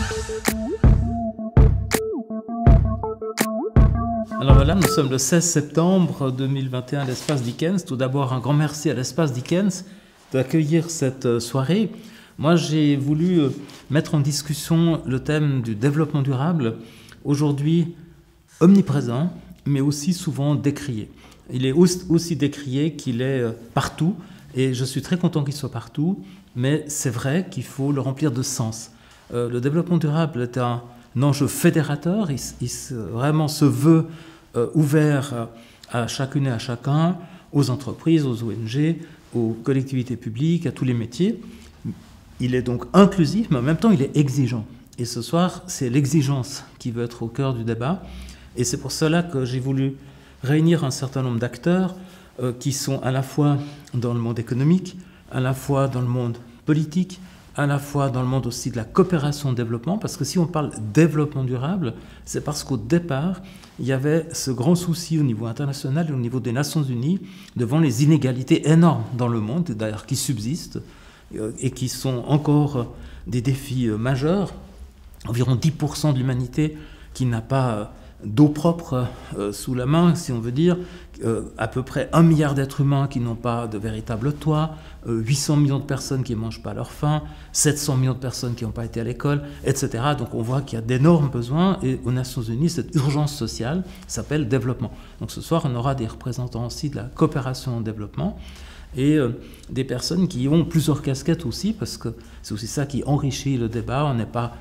Alors voilà, nous sommes le 16 septembre 2021 à l'Espace Dickens. Tout d'abord, un grand merci à l'Espace Dickens d'accueillir cette soirée. Moi, j'ai voulu mettre en discussion le thème du développement durable, aujourd'hui omniprésent, mais aussi souvent décrié. Il est aussi décrié qu'il est partout, et je suis très content qu'il soit partout, mais c'est vrai qu'il faut le remplir de sens. Le développement durable est un enjeu fédérateur, vraiment se veut ouvert à chacune et à chacun, aux entreprises, aux ONG, aux collectivités publiques, à tous les métiers. Il est donc inclusif, mais en même temps, il est exigeant. Et ce soir, c'est l'exigence qui veut être au cœur du débat. Et c'est pour cela que j'ai voulu réunir un certain nombre d'acteurs qui sont à la fois dans le monde économique, à la fois dans le monde politique, à la fois dans le monde aussi de la coopération au développement, parce que si on parle développement durable, c'est parce qu'au départ, il y avait ce grand souci au niveau international et au niveau des Nations Unies devant les inégalités énormes dans le monde, d'ailleurs qui subsistent et qui sont encore des défis majeurs. Environ 10% de l'humanité qui n'a pas d'eau propre sous la main, si on veut dire, à peu près 1 milliard d'êtres humains qui n'ont pas de véritable toit, 800 millions de personnes qui ne mangent pas leur faim, 700 millions de personnes qui n'ont pas été à l'école, etc. Donc on voit qu'il y a d'énormes besoins, et aux Nations Unies, cette urgence sociale s'appelle développement. Donc ce soir, on aura des représentants aussi de la coopération au développement, et des personnes qui ont plusieurs casquettes aussi, parce que c'est aussi ça qui enrichit le débat. On n'est pas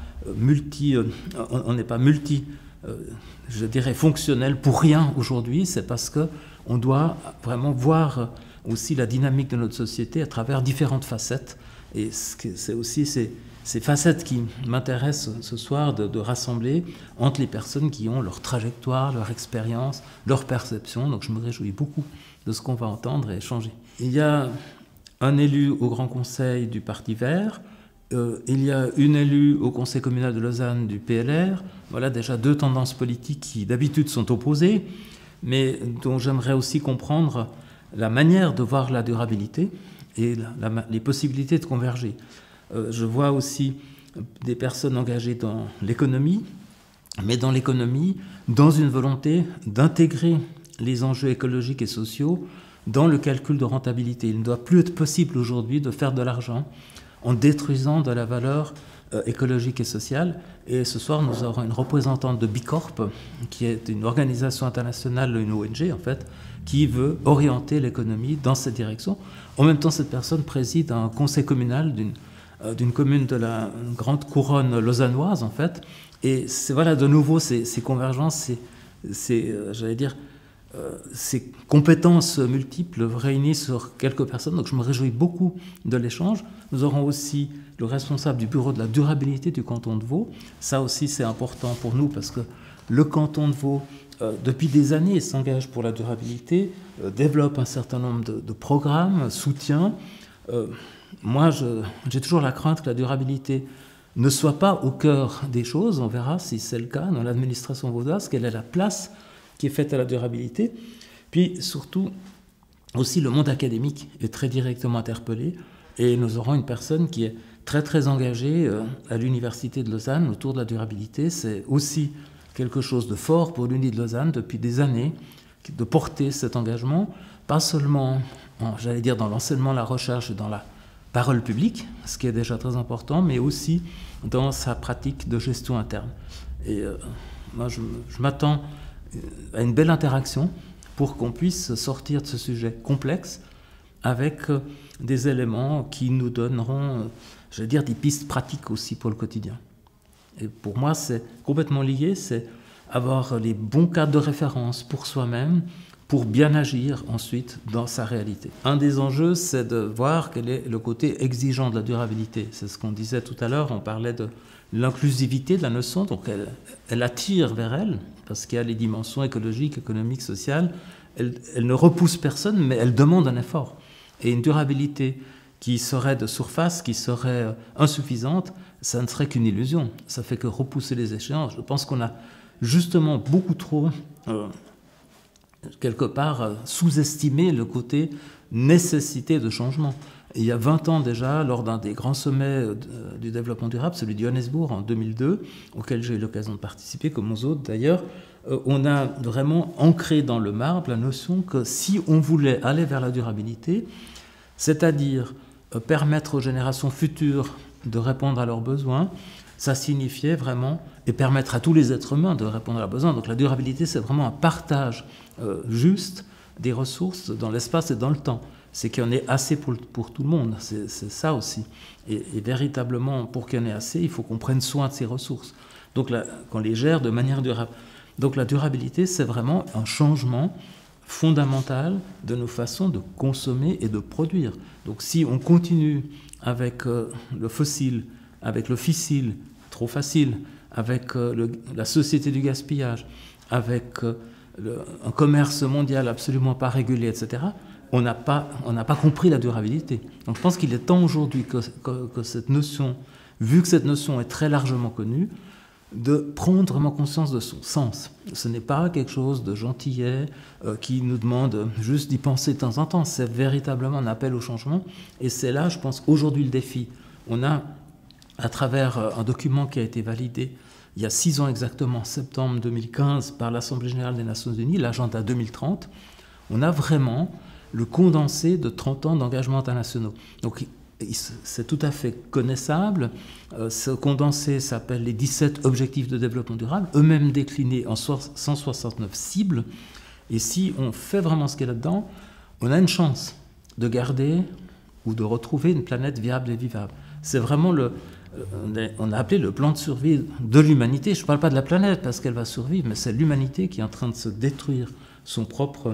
je dirais fonctionnel pour rien aujourd'hui. C'est parce qu'on doit vraiment voir aussi la dynamique de notre société à travers différentes facettes. Et c'est aussi ces facettes qui m'intéressent ce soir de rassembler entre les personnes qui ont leur trajectoire, leur expérience, leur perception. Donc je me réjouis beaucoup de ce qu'on va entendre et échanger. Il y a un élu au Grand Conseil du Parti Vert. Il y a une élue au Conseil communal de Lausanne du PLR. Voilà déjà deux tendances politiques qui d'habitude sont opposées, mais dont j'aimerais aussi comprendre la manière de voir la durabilité et les possibilités de converger. Je vois aussi des personnes engagées dans l'économie, mais dans l'économie, dans une volonté d'intégrer les enjeux écologiques et sociaux dans le calcul de rentabilité. Il ne doit plus être possible aujourd'hui de faire de l'argent en détruisant de la valeur écologique et sociale. Et ce soir, nous aurons une représentante de Bicorp, qui est une organisation internationale, une ONG en fait, qui veut orienter l'économie dans cette direction. En même temps, cette personne préside un conseil communal d'une commune de la grande couronne lausannoise en fait. Et c'est voilà de nouveau ces convergences, j'allais dire, ces compétences multiples réunies sur quelques personnes. Donc je me réjouis beaucoup de l'échange. Nous aurons aussi le responsable du bureau de la durabilité du canton de Vaud. Ça aussi c'est important pour nous parce que le canton de Vaud, depuis des années, s'engage pour la durabilité, développe un certain nombre de programmes, soutient. Moi, j'ai toujours la crainte que la durabilité ne soit pas au cœur des choses. On verra si c'est le cas dans l'administration vaudoise, quelle est la place qui est faite à la durabilité. Puis surtout, aussi le monde académique est très directement interpellé, et nous aurons une personne qui est très très engagée à l'Université de Lausanne autour de la durabilité. C'est aussi quelque chose de fort pour l'Uni de Lausanne depuis des années, de porter cet engagement, pas seulement, j'allais dire, dans l'enseignement, la recherche et dans la parole publique, ce qui est déjà très important, mais aussi dans sa pratique de gestion interne. Et moi, je m'attends à une belle interaction pour qu'on puisse sortir de ce sujet complexe avec des éléments qui nous donneront, je veux dire, des pistes pratiques aussi pour le quotidien. Et pour moi, c'est complètement lié, c'est avoir les bons cadres de référence pour soi-même, pour bien agir ensuite dans sa réalité. Un des enjeux, c'est de voir quel est le côté exigeant de la durabilité. C'est ce qu'on disait tout à l'heure, on parlait de l'inclusivité de la notion, donc elle attire vers elle, parce qu'il y a les dimensions écologiques, économiques, sociales. Elle ne repousse personne, mais elle demande un effort. Et une durabilité qui serait de surface, qui serait insuffisante, ça ne serait qu'une illusion. Ça fait que repousser les échéances. Je pense qu'on a justement beaucoup trop, quelque part, sous-estimé le côté nécessité de changement. il y a 20 ans déjà, lors d'un des grands sommets du développement durable, celui de Johannesburg en 2002, auquel j'ai eu l'occasion de participer, comme aux autres d'ailleurs, on a vraiment ancré dans le marbre la notion que si on voulait aller vers la durabilité, c'est-à-dire permettre aux générations futures de répondre à leurs besoins, ça signifiait vraiment, et permettre à tous les êtres humains de répondre à leurs besoins. Donc la durabilité, c'est vraiment un partage juste des ressources dans l'espace et dans le temps. C'est qu'il y en ait assez pour tout le monde, c'est ça aussi. Et véritablement, pour qu'il y en ait assez, il faut qu'on prenne soin de ces ressources. Donc qu'on les gère de manière durable. Donc la durabilité, c'est vraiment un changement fondamental de nos façons de consommer et de produire. Donc si on continue avec le fossile, avec le fissile, trop facile, avec la société du gaspillage, avec un commerce mondial absolument pas régulier, etc., on n'a pas compris la durabilité. Donc je pense qu'il est temps aujourd'hui que cette notion, vu que cette notion est très largement connue, de prendre vraiment conscience de son sens. Ce n'est pas quelque chose de gentillet qui nous demande juste d'y penser de temps en temps. C'est véritablement un appel au changement. Et c'est là, je pense, aujourd'hui le défi. On a, à travers un document qui a été validé il y a 6 ans exactement, septembre 2015, par l'Assemblée générale des Nations Unies, l'agenda 2030, on a vraiment le condensé de 30 ans d'engagements internationaux. Donc, c'est tout à fait connaissable. Ce condensé s'appelle les 17 objectifs de développement durable, eux-mêmes déclinés en 169 cibles. Et si on fait vraiment ce qu'il y a là-dedans, on a une chance de garder ou de retrouver une planète viable et vivable. C'est vraiment on a appelé le plan de survie de l'humanité. Je ne parle pas de la planète parce qu'elle va survivre, mais c'est l'humanité qui est en train de se détruire son propre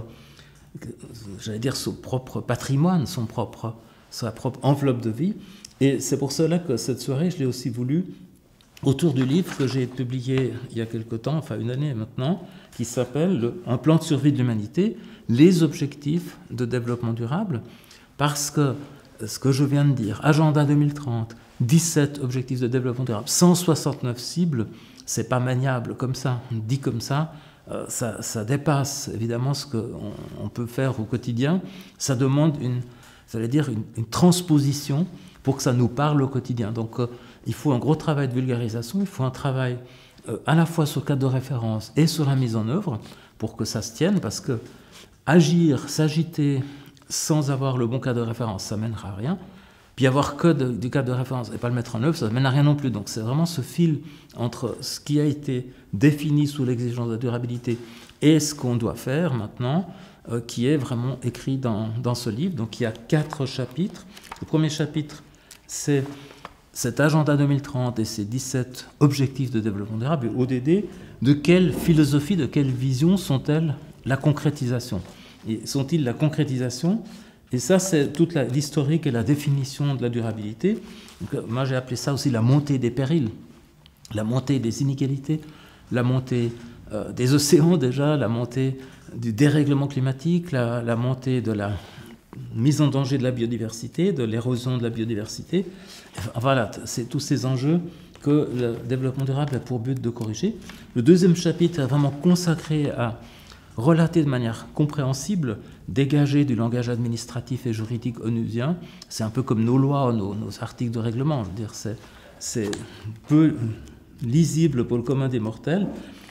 patrimoine, sa propre enveloppe de vie. Et c'est pour cela que cette soirée, je l'ai aussi voulu autour du livre que j'ai publié il y a quelque temps, enfin une année maintenant, qui s'appelle Un plan de survie de l'humanité, les objectifs de développement durable, parce que ce que je viens de dire, agenda 2030, 17 objectifs de développement durable, 169 cibles, c'est pas maniable comme ça, dit comme ça. Ça dépasse évidemment ce qu'on peut faire au quotidien. Ça demande une transposition pour que ça nous parle au quotidien. Donc il faut un gros travail de vulgarisation, il faut un travail à la fois sur le cadre de référence et sur la mise en œuvre pour que ça se tienne, parce que agir, s'agiter sans avoir le bon cadre de référence, ça mènera à rien. Puis avoir que du cadre de référence et pas le mettre en œuvre, ça ne mène à rien non plus. Donc c'est vraiment ce fil entre ce qui a été défini sous l'exigence de la durabilité et ce qu'on doit faire maintenant, qui est vraiment écrit dans ce livre. Donc il y a 4 chapitres. Le premier chapitre, c'est cet agenda 2030 et ses 17 objectifs de développement durable, ODD. De quelle philosophie, de quelle vision sont-elles la concrétisation? Et sont-ils la concrétisation? Et ça, c'est toute l'historique et la définition de la durabilité. Donc, moi, j'ai appelé ça aussi la montée des périls, la montée des inégalités, la montée des océans déjà, la montée du dérèglement climatique, la montée de la mise en danger de la biodiversité, de l'érosion de la biodiversité. Voilà, c'est tous ces enjeux que le développement durable a pour but de corriger. Le deuxième chapitre est vraiment consacré à relater de manière compréhensible, dégagé du langage administratif et juridique onusien. C'est un peu comme nos lois, nos articles de règlement. Je veux dire, c'est peu lisible pour le commun des mortels.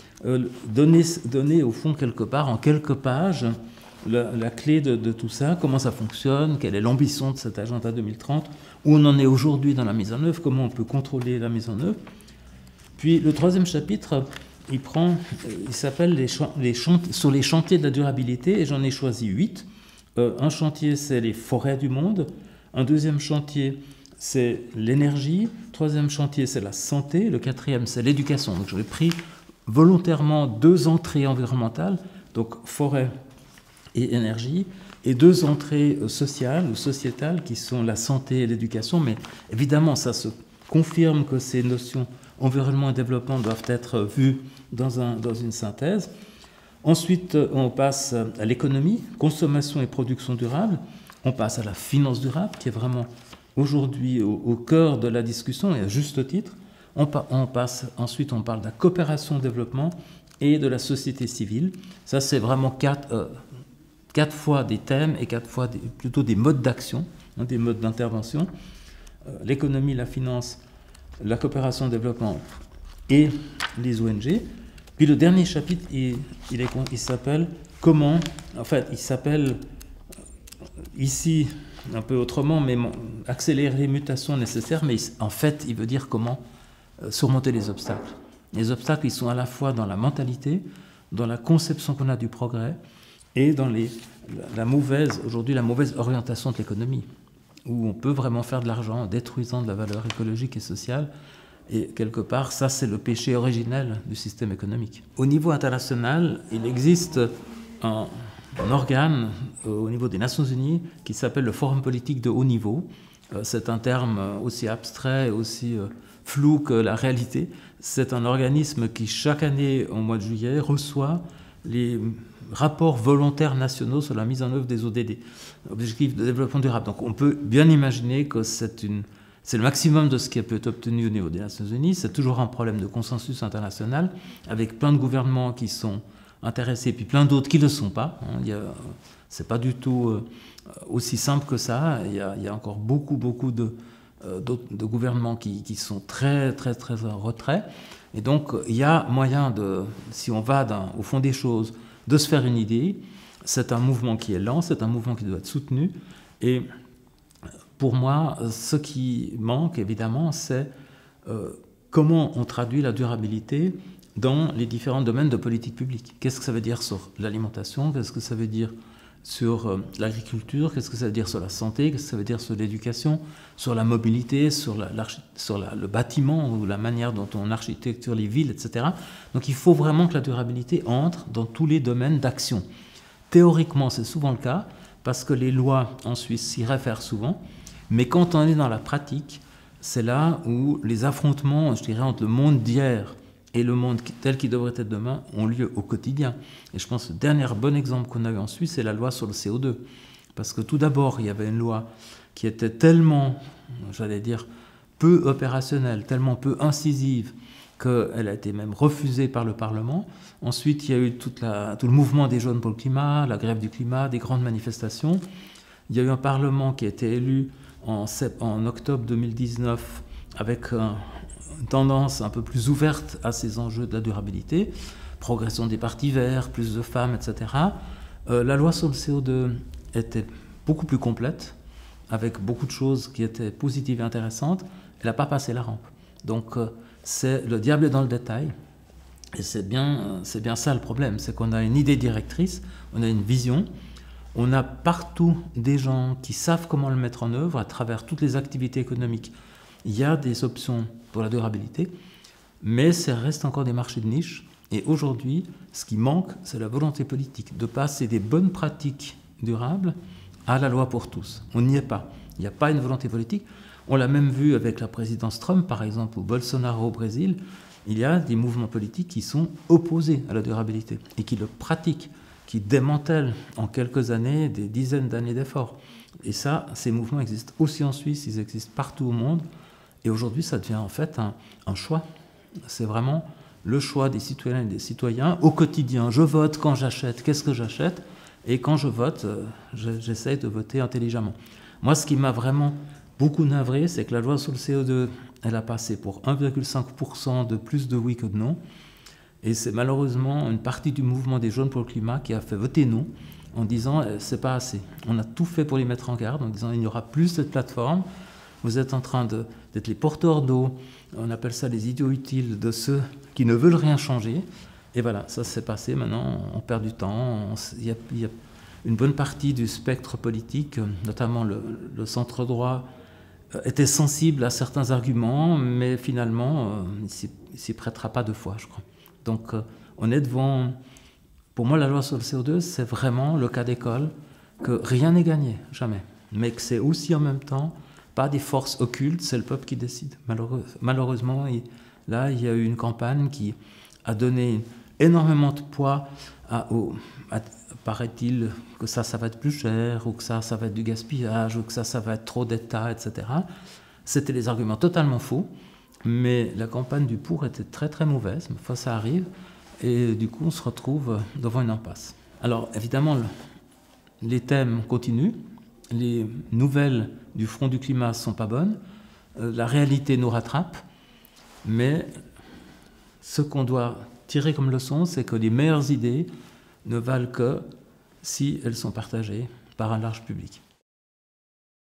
Donner au fond quelque part, en quelques pages, la clé de tout ça, comment ça fonctionne, quelle est l'ambition de cet agenda 2030, où on en est aujourd'hui dans la mise en œuvre, comment on peut contrôler la mise en œuvre. Puis le troisième chapitre, il s'appelle sur les chantiers de la durabilité, et j'en ai choisi 8. Un chantier, c'est les forêts du monde. Un deuxième chantier, c'est l'énergie. Troisième chantier, c'est la santé. Le quatrième, c'est l'éducation. Donc j'ai pris volontairement 2 entrées environnementales, donc forêt et énergie, et 2 entrées sociales ou sociétales qui sont la santé et l'éducation. Mais évidemment, ça se confirme que ces notions environnement et développement doivent être vues dans une synthèse. Ensuite, on passe à l'économie, consommation et production durable. On passe à la finance durable, qui est vraiment aujourd'hui au cœur de la discussion, et à juste titre. Ensuite, on parle de la coopération au développement et de la société civile. Ça, c'est vraiment 4 fois des thèmes et 4 fois plutôt des modes d'action des modes d'intervention, l'économie, la finance, la coopération au développement et les ONG. Puis le dernier chapitre, il s'appelle comment, en fait, il s'appelle ici un peu autrement, mais accélérer les mutations nécessaires, mais en fait, il veut dire comment surmonter les obstacles. Les obstacles, ils sont à la fois dans la mentalité, dans la conception qu'on a du progrès, et dans aujourd'hui, la mauvaise orientation de l'économie, où on peut vraiment faire de l'argent en détruisant de la valeur écologique et sociale. Et quelque part, ça, c'est le péché originel du système économique. Au niveau international, il existe un organe au niveau des Nations Unies qui s'appelle le Forum politique de haut niveau. C'est un terme aussi abstrait, aussi flou que la réalité. C'est un organisme qui, chaque année, au mois de juillet, reçoit les rapports volontaires nationaux sur la mise en œuvre des ODD, Objectifs de développement durable. Donc on peut bien imaginer que c'est le maximum de ce qui peut être obtenu au niveau des Nations Unies. C'est toujours un problème de consensus international, avec plein de gouvernements qui sont intéressés, puis plein d'autres qui ne le sont pas. C'est pas du tout aussi simple que ça. Il y a encore beaucoup de gouvernements qui sont très en retrait. Et donc, il y a moyen si on va au fond des choses, de se faire une idée. C'est un mouvement qui est lent, c'est un mouvement qui doit être soutenu. Et pour moi, ce qui manque, évidemment, c'est comment on traduit la durabilité dans les différents domaines de politique publique. Qu'est-ce que ça veut dire sur l'alimentation? Qu'est-ce que ça veut dire sur l'agriculture? Qu'est-ce que ça veut dire sur la santé? Qu'est-ce que ça veut dire sur l'éducation? Sur la mobilité? Sur le bâtiment ou la manière dont on architecture les villes, etc. Donc il faut vraiment que la durabilité entre dans tous les domaines d'action. Théoriquement, c'est souvent le cas, parce que les lois en Suisse s'y réfèrent souvent, mais quand on est dans la pratique, c'est là où les affrontements, je dirais, entre le monde d'hier et le monde tel qu'il devrait être demain ont lieu au quotidien. Et je pense que le dernier bon exemple qu'on a eu en Suisse, c'est la loi sur le CO2. Parce que tout d'abord, il y avait une loi qui était tellement, j'allais dire, peu opérationnelle, tellement peu incisive, qu'elle a été même refusée par le Parlement. Ensuite, il y a eu tout le mouvement des jeunes pour le climat, la grève du climat, des grandes manifestations. Il y a eu un Parlement qui a été élu en octobre 2019 avec une tendance un peu plus ouverte à ces enjeux de la durabilité, progression des partis verts, plus de femmes, etc. La loi sur le CO2 était beaucoup plus complète, avec beaucoup de choses qui étaient positives et intéressantes. Elle n'a pas passé la rampe. Donc le diable est dans le détail. Et c'est bien ça le problème, c'est qu'on a une idée directrice, on a une vision, on a partout des gens qui savent comment le mettre en œuvre à travers toutes les activités économiques. Il y a des options pour la durabilité, mais ça reste encore des marchés de niche. Et aujourd'hui, ce qui manque, c'est la volonté politique de passer des bonnes pratiques durables à la loi pour tous. On n'y est pas. Il n'y a pas une volonté politique. On l'a même vu avec la présidence Trump, par exemple, ou Bolsonaro au Brésil. Il y a des mouvements politiques qui sont opposés à la durabilité et qui le pratiquent, qui démantèlent en quelques années des dizaines d'années d'efforts. Et ça, ces mouvements existent aussi en Suisse, ils existent partout au monde. Et aujourd'hui, ça devient en fait un choix. C'est vraiment le choix des citoyennes et des citoyens au quotidien. Je vote quand j'achète, qu'est-ce que j'achète? Et quand je vote, j'essaye de voter intelligemment. Moi, ce qui m'a vraiment beaucoup navré, c'est que la loi sur le CO2, elle a passé pour 1,5% de plus de oui que de non. Et c'est malheureusement une partie du mouvement des jeunes pour le climat qui a fait voter non, en disant c'est pas assez. On a tout fait pour les mettre en garde, en disant il n'y aura plus cette plateforme. Vous êtes en train d'être les porteurs d'eau, on appelle ça les idiots utiles de ceux qui ne veulent rien changer. Et voilà, ça s'est passé, maintenant on perd du temps. Il y a une bonne partie du spectre politique, notamment le centre-droit, était sensible à certains arguments, mais finalement, il ne s'y prêtera pas deux fois, je crois. Donc on est devant... Pour moi, la loi sur le CO2, c'est vraiment le cas d'école, que rien n'est gagné, jamais. Mais que c'est aussi en même temps pas des forces occultes, c'est le peuple qui décide. Malheureusement, là, il y a eu une campagne qui a donné énormément de poids paraît-il que ça va être plus cher, ou que ça va être du gaspillage, ou que ça va être trop d'État, etc. C'était des arguments totalement faux, mais la campagne du pour était très très mauvaise, mais fois ça arrive, et du coup on se retrouve devant une impasse. Alors évidemment, les thèmes continuent, les nouvelles du front du climat ne sont pas bonnes, la réalité nous rattrape, mais ce qu'on doit tirer comme leçon, c'est que les meilleures idées ne valent que si elles sont partagées par un large public.